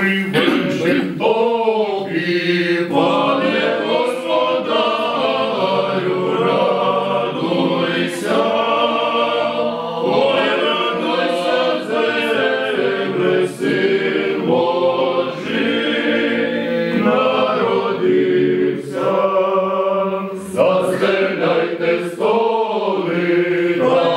вечір тобі, пане Господарю, радуйся, ой, радуйся, земле, Син Божий народився. Застеляйте столи,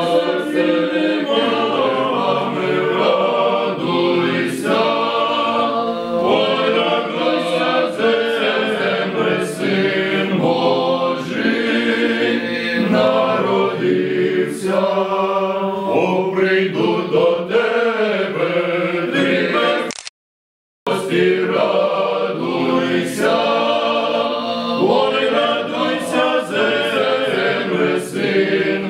веселими радуйся, ой, радуйся, земле, Син Божий народився. О, прийду до тебе, ти гості, радуйся, ой, радуйся, земле, Син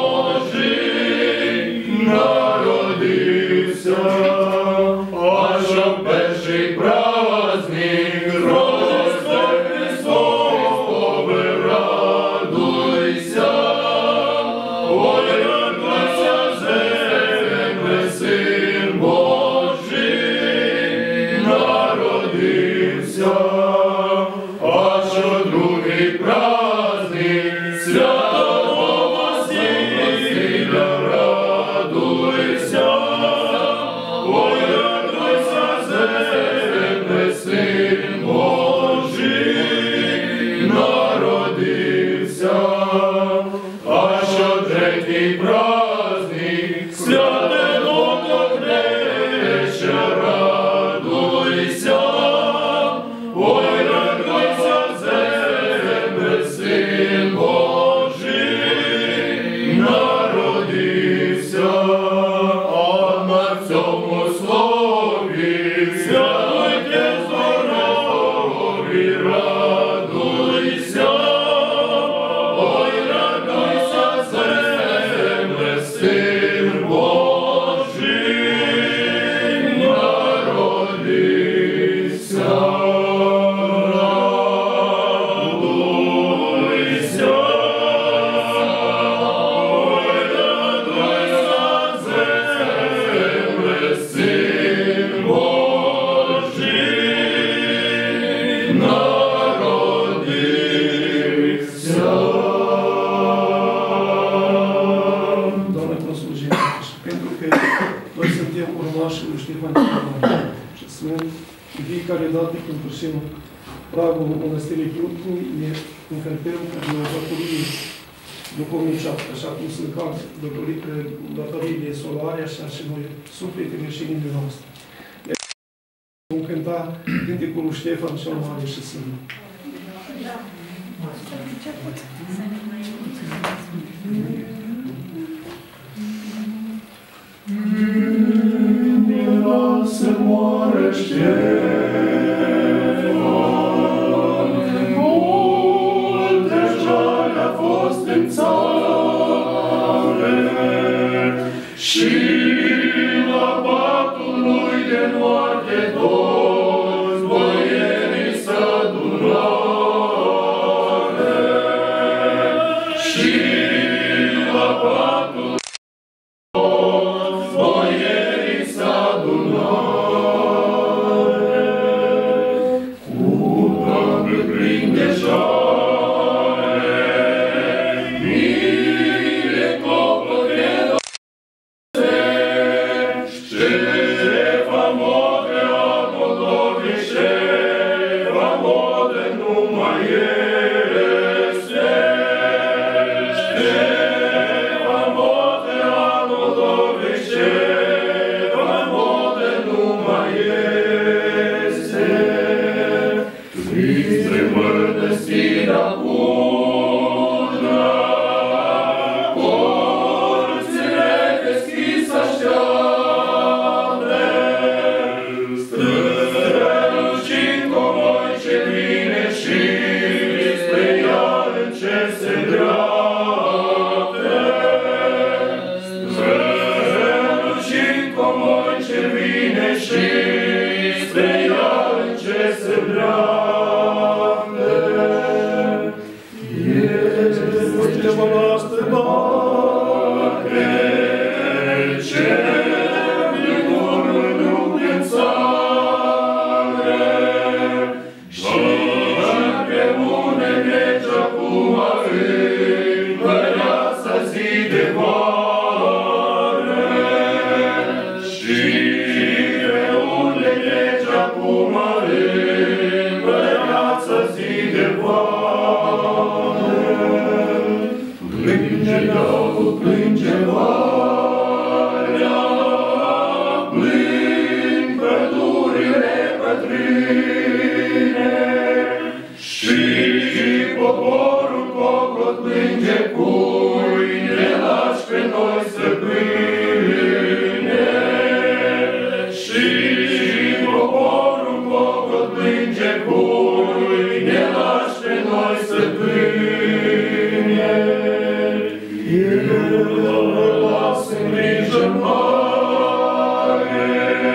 Божий народився. А що перший праздник Рождество Христове, радуйся, ой, радуйся, земле, Син Божий народився. А що другий праздник Святого Василя, радуйся, ой, радуйся, земле, Син Божий народився. А що третій праздник Святого Кохреща, радуйся, ой, радуйся, земле, Син Божий народився. А на цьому слові святуйте здорові, радуйся, ой, радуйся, земле, Син Божий народився. Радуйся, ой, радуйся, земле, Син Божий народився. Doamne, proslujim și pentru că noi suntem urmașii lui Ștefan cel Mare și Sfânt, în fiecare dată când părșim pragul mănăstirii Chiutului, ne încălcăm cu datorii duhovnicească, așa cum sunt datoriile solare, așa și noi, sufletele și inimile noastre. Vom cânta cântecul lui Ștefan cel Mare și Sfânt. Era să moară Ștefan, multe jale a fost în țară, și la patul lui de noapte toți boierii s-adunară, și la patul toți boierii s-adunară. cum avem viață zi de vale. Plânge dealul, plânge valea, plâng pădurile pătrâne, și poporul cocot plânge, cui ne lași pe noi să pâine. Și poporul cocot plânge, cui ne lași pe noi să pâine. El lasă în grijă mare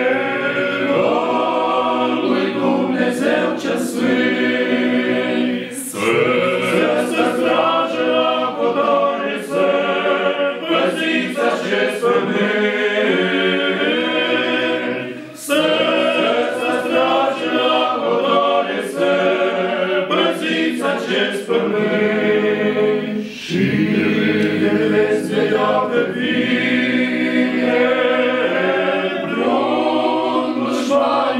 al lui Dumnezeu cel Sfânt, să strage acotare, să păziți acest pământ. Să strage acotare, să păziți acest pământ. Și de veți vedea pe bine vreun dușman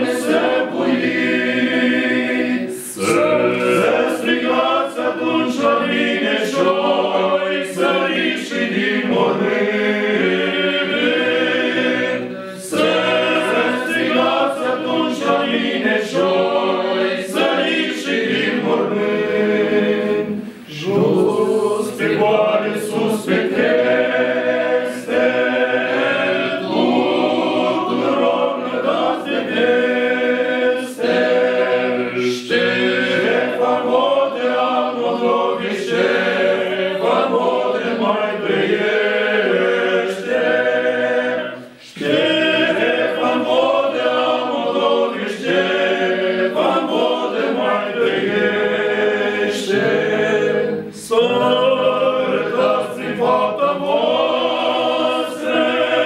nesăbuit. Să strigați atunci la mine joi, săriți și din mormânt. Să strigați atunci la mine joi, săriți și din mormânt. Jos pe goare, sus pe creste, tuturor nădați de peste. Ștefan Modea Moldovește, Ștefan Modea mai trăiește. Ștefan Modea Moldovește, Ștefan Modea mai trăiește. Să arătați prin fapta voastră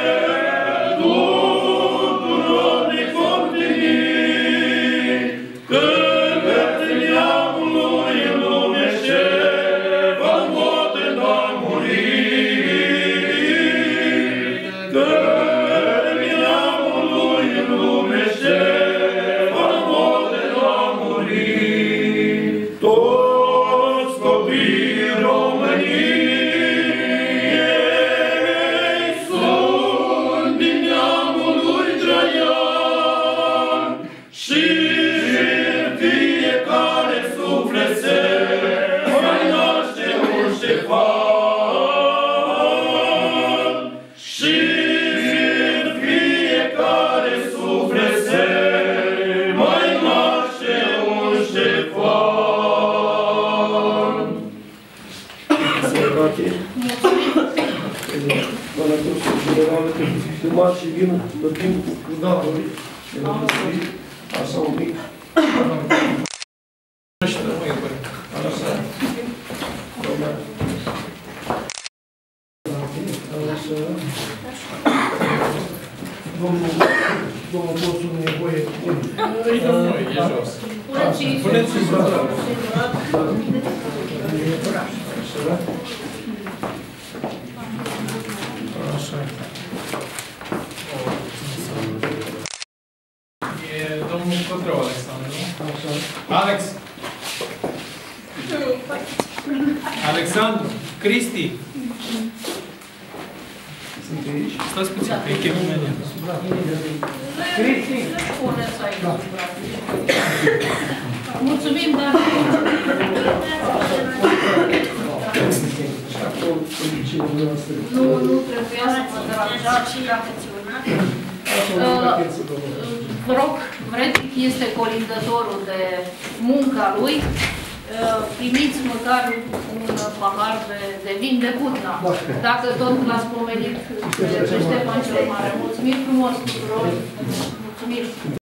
tuturor necoptenii, că către neamul lui în lume Ștefan Modea a murit. Că către neamul lui în lume Ștefan Modea a murit. Toți copiii României sunt din neamul lui Traian, și fiecare suflet se mai naște un Ștefan. Și fiecare suflet se mai naște un Ștefan. Sănătate. Doamna Cursul Generală, pentru filmat și vinul, plătim cu datorii, așa un mic. Așa. Așa. Domnul Cursul nu e voie. E jos. Puneți-i Așa. E domnul Cotrău, Alexandru. Așa. Alex! Alexandru! Cristi! Sunt aici? Stați puțin, că e chemul meu. Da. Cristi! Mulțumim, dar... Nu trebuia să mă deranjați și la menționat. Vă rog, Vretic este colindătorul de munca lui. Primiți măcar un pahar de vin de Cutna. Dacă tot l-ați pomenit pe Ștefan cel Mare. Mulțumim frumos tuturor! Mulțumim!